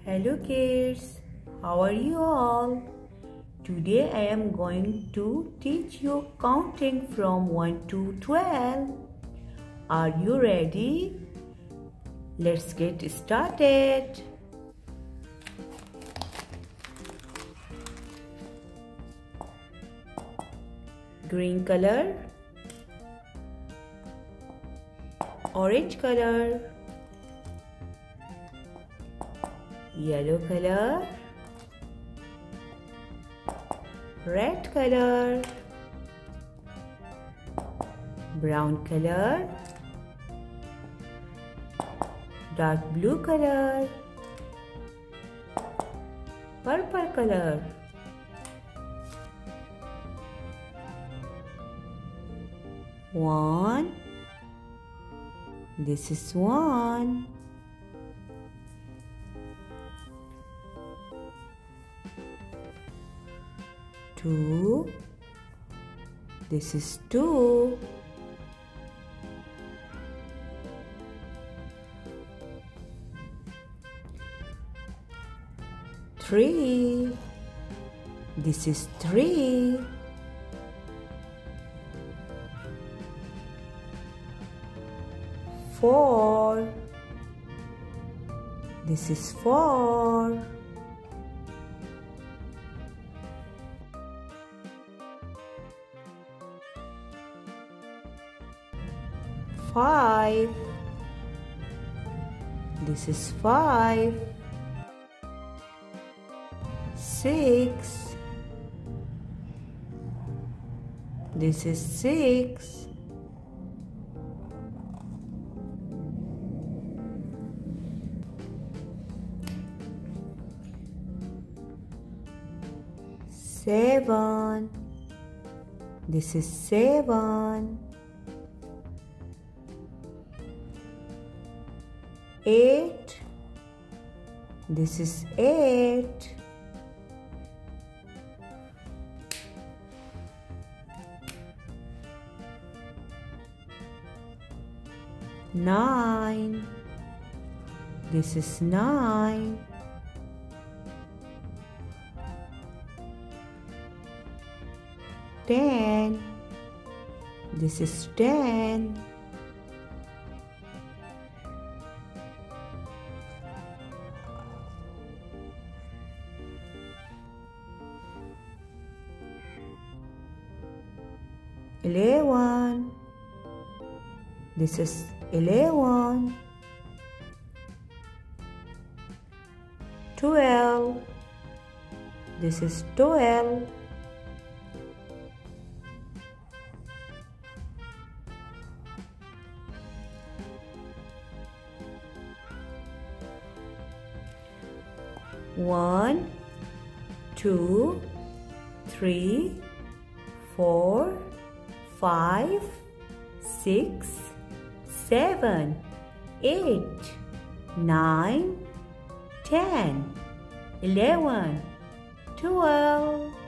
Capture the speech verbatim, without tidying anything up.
Hello kids, how are you all? Today I am going to teach you counting from one to twelve. Are you ready? Let's get started. Green color, orange color, yellow color, red color, brown color, dark blue color, purple color, one, this is one, two, this is two, three, this is three, four, this is four, five, this is five, six, this is six, seven, this is seven, eight, this is eight, nine, this is nine, ten, this is ten, eleven, this is eleven, twelve, this is twelve, one, two, three, four, five, six, seven, eight, nine, ten, eleven, twelve.